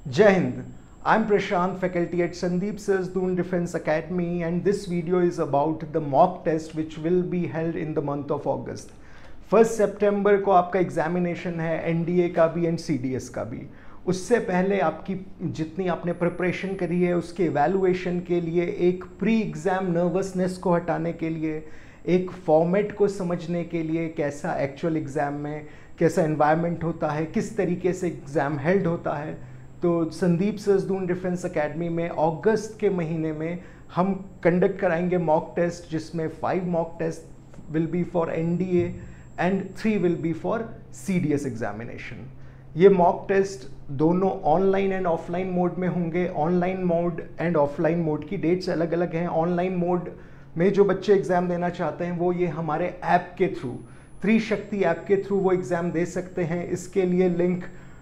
Jai Hind. I'm Prashant, faculty at Sandeep Sirdoon Defence Academy, and this video is about the mock test which will be held in the month of August. 1 सितंबर को आपका examination है, NDA का भी and CDS का भी। उससे पहले आपकी जितनी आपने प्रिपरेशन करी है उसके इवैल्यूएशन के लिए, एक प्री एग्ज़ाम नर्वसनेस को हटाने के लिए, एक फॉर्मेट को समझने के लिए, कैसा एक्चुअल एग्ज़ाम में कैसा एनवायरनमेंट होता है, किस तरीके से एग्ज़ाम हेल्ड होता है, तो संदीप सरदून डिफेंस एकेडमी में अगस्त के महीने में हम कंडक्ट कराएंगे मॉक टेस्ट, जिसमें 5 mock test will be for NDA and 3 will be for CDS examination. ये मॉक टेस्ट दोनों ऑनलाइन एंड ऑफलाइन मोड में होंगे। Online mode and offline mode की डेट्स अलग अलग हैं। ऑनलाइन मोड में जो बच्चे एग्ज़ाम देना चाहते हैं वो ये हमारे ऐप के थ्रू, त्रिशक्ति ऐप के थ्रू वो एग्ज़ाम दे सकते हैं। इसके लिए लिंक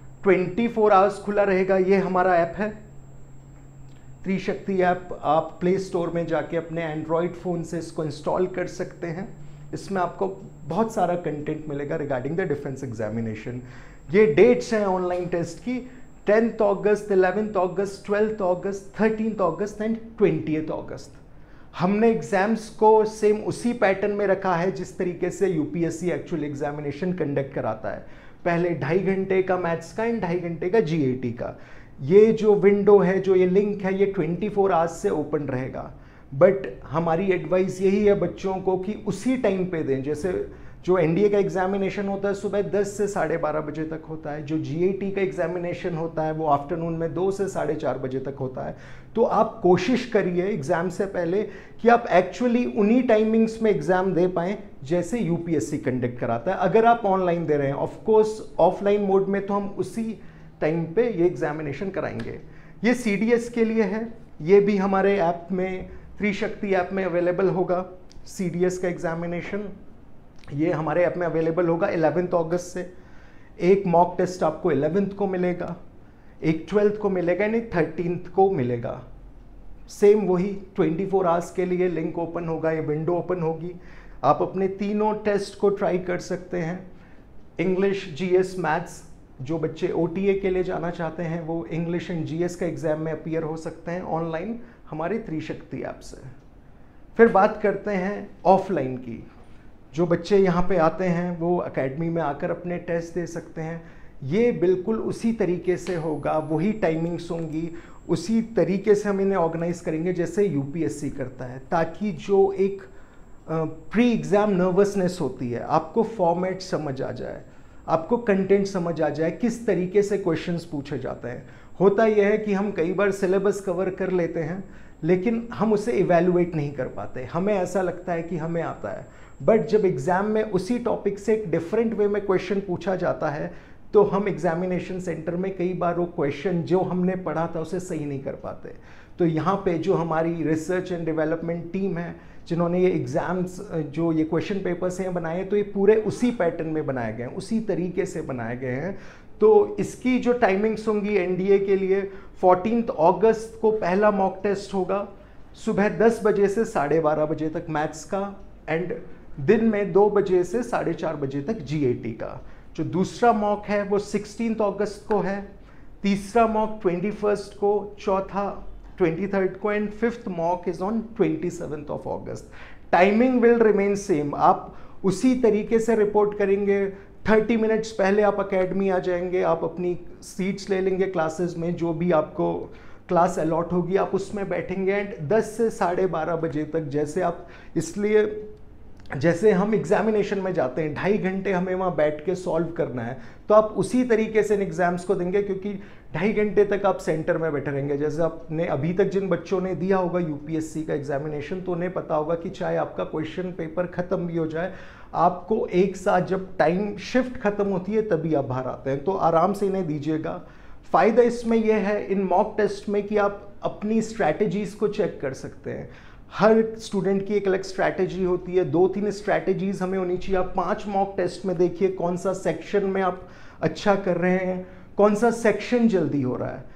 24 आवर्स खुला रहेगा। ये हमारा ऐप है त्रिशक्ति ऐप। आप प्ले स्टोर में जाके अपने एंड्रॉयड फ़ोन से इसको इंस्टॉल कर सकते हैं। इसमें आपको बहुत सारा कंटेंट मिलेगा रिगार्डिंग द डिफेंस एग्जामिनेशन। ये डेट्स हैं ऑनलाइन टेस्ट की 10th August, 11th August, 12th August, 13th August and 20th अगस्त। हमने एग्जाम्स को सेम उसी पैटर्न में रखा है जिस तरीके से यूपीएससी एक्चुअल एग्जामिनेशन कंडक्ट कराता है। पहले 2.5 घंटे का मैथ्स का एंड 2.5 घंटे का जीएटी का। ये जो विंडो है, जो ये लिंक है, ये 24 आवर्स से ओपन रहेगा। बट हमारी एडवाइस यही है बच्चों को कि उसी टाइम पे दें। जैसे जो एनडीए का एग्जामिनेशन होता है सुबह 10 से 12:30 बजे तक होता है, जो जीएटी का एग्जामिनेशन होता है वो आफ्टरनून में 2 से 4:30 बजे तक होता है। तो आप कोशिश करिए एग्ज़ाम से पहले कि आप एक्चुअली उन्हीं टाइमिंग्स में एग्ज़ाम दे पाएँ जैसे यूपीएससी कंडक्ट कराता है। अगर आप ऑनलाइन दे रहे हैं, ऑफ कोर्स ऑफलाइन मोड में तो हम उसी टाइम पे ये एग्जामिनेशन कराएंगे। ये सीडीएस के लिए है, ये भी हमारे ऐप में, त्रिशक्ति ऐप में अवेलेबल होगा। सीडीएस का एग्जामिनेशन ये हमारे ऐप में अवेलेबल होगा 11th अगस्त से। एक मॉक टेस्ट आपको 11th को मिलेगा, एक 12th को मिलेगा एंड एक 13th को मिलेगा। सेम वही 24 आवर्स के लिए लिंक ओपन होगा, ये विंडो ओपन होगी। आप अपने तीनों टेस्ट को ट्राई कर सकते हैं। English, GS, maths. जो बच्चे ओटीए के लिए जाना चाहते हैं वो इंग्लिश एंड जीएस का एग्ज़ाम में अपीयर हो सकते हैं ऑनलाइन हमारी त्रिशक्ति ऐप से। फिर बात करते हैं ऑफलाइन की। जो बच्चे यहाँ पे आते हैं वो एकेडमी में आकर अपने टेस्ट दे सकते हैं। ये बिल्कुल उसी तरीके से होगा, वही टाइमिंग्स होंगी, उसी तरीके से हम इन्हें ऑर्गेनाइज करेंगे जैसे यूपीएससी करता है, ताकि जो एक प्री एग्ज़ाम नर्वसनेस होती है, आपको फॉर्मेट समझ आ जाए, आपको कंटेंट समझ आ जाए, किस तरीके से क्वेश्चंस पूछे जाते हैं। होता यह है कि हम कई बार सिलेबस कवर कर लेते हैं लेकिन हम उसे इवैल्यूएट नहीं कर पाते। हमें ऐसा लगता है कि हमें आता है, बट जब एग्ज़ाम में उसी टॉपिक से एक डिफरेंट वे में क्वेश्चन पूछा जाता है तो हम एग्जामिनेशन सेंटर में कई बार वो क्वेश्चन जो हमने पढ़ा था उसे सही नहीं कर पाते। तो यहाँ पे जो हमारी रिसर्च एंड डेवलपमेंट टीम है जिन्होंने ये एग्ज़ाम्स, जो ये क्वेश्चन पेपर्स हैं बनाए, तो ये पूरे उसी पैटर्न में बनाए गए हैं, उसी तरीके से बनाए गए हैं। तो इसकी जो टाइमिंग्स होंगी एनडीए के लिए 14th अगस्त को पहला मॉक टेस्ट होगा, सुबह 10 बजे से 12:30 बजे तक मैथ्स का एंड दिन में 2 बजे से 4:30 बजे तक जीएटी का। जो दूसरा मॉक है वो 16th अगस्त को है, तीसरा मॉक 21st को, चौथा 23rd को and 5th mock is on 27th of August. Timing will remain same. आप उसी तरीके से रिपोर्ट करेंगे। 30 मिनट्स पहले आप एकेडमी आ जाएंगे, आप अपनी सीट्स ले लेंगे क्लासेस में, जो भी आपको क्लास अलॉट होगी आप उसमें बैठेंगे एंड 10 से 12:30 बजे तक, जैसे आप, इसलिए जैसे हम एग्जामिनेशन में जाते हैं 2.5 घंटे हमें वहाँ बैठ के सॉल्व करना है, तो आप उसी तरीके से इन एग्ज़ाम्स को देंगे, क्योंकि 2.5 घंटे तक आप सेंटर में बैठे रहेंगे। जैसे आपने अभी तक जिन बच्चों ने दिया होगा यूपीएससी का एग्जामिनेशन, तो उन्हें पता होगा कि चाहे आपका क्वेश्चन पेपर ख़त्म भी हो जाए, आपको एक साथ जब टाइम शिफ्ट ख़त्म होती है तभी आप बाहर आते हैं। तो आराम से इन्हें दीजिएगा। फ़ायदा इसमें यह है इन मॉक टेस्ट में कि आप अपनी स्ट्रैटेजीज़ को चेक कर सकते हैं। हर स्टूडेंट की एक अलग स्ट्रैटेजी होती है, 2-3 स्ट्रैटेजीज हमें होनी चाहिए। आप 5 मॉक टेस्ट में देखिए कौन सा सेक्शन में आप अच्छा कर रहे हैं, कौन सा सेक्शन जल्दी हो रहा है।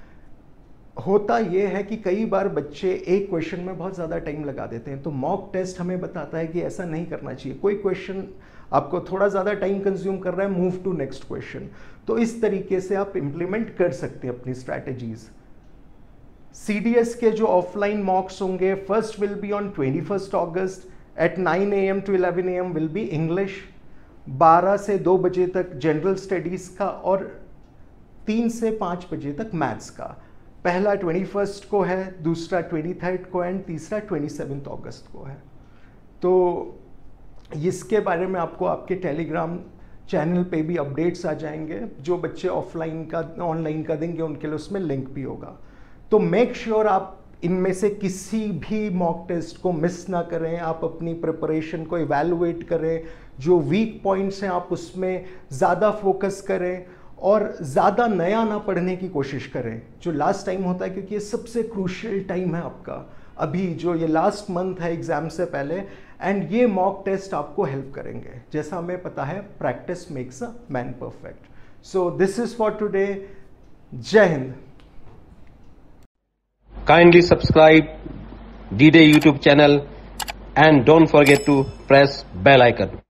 होता यह है कि कई बार बच्चे एक क्वेश्चन में बहुत ज़्यादा टाइम लगा देते हैं, तो मॉक टेस्ट हमें बताता है कि ऐसा नहीं करना चाहिए। कोई क्वेश्चन आपको थोड़ा ज़्यादा टाइम कंज्यूम कर रहा है, मूव टू नेक्स्ट क्वेश्चन। तो इस तरीके से आप इंप्लीमेंट कर सकते हैं अपनी स्ट्रैटेजीज। CDS के जो ऑफलाइन मॉक्स होंगे, first will be on 21 August at 9 AM to 11 AM will be English, 12 से 2 बजे तक जनरल स्टडीज़ का और 3 से 5 बजे तक मैथ्स का। पहला 21 को है, दूसरा 23 को एंड तीसरा 27 अगस्त को है। तो इसके बारे में आपको आपके टेलीग्राम चैनल पे भी अपडेट्स आ जाएंगे। जो बच्चे ऑफलाइन का ऑनलाइन का देंगे उनके लिए उसमें लिंक भी होगा। तो मेक श्योर आप इनमें से किसी भी मॉक टेस्ट को मिस ना करें, आप अपनी प्रिपरेशन को इवैल्यूएट करें, जो वीक पॉइंट्स हैं आप उसमें ज़्यादा फोकस करें और ज़्यादा नया ना पढ़ने की कोशिश करें जो लास्ट टाइम होता है, क्योंकि ये सबसे क्रूशियल टाइम है आपका, अभी जो ये लास्ट मंथ है एग्ज़ाम से पहले। एंड ये मॉक टेस्ट आपको हेल्प करेंगे। जैसा हमें पता है, practice makes a man perfect. So this is for today. Jai Hind. Kindly subscribe D-Day YouTube channel and don't forget to press bell icon.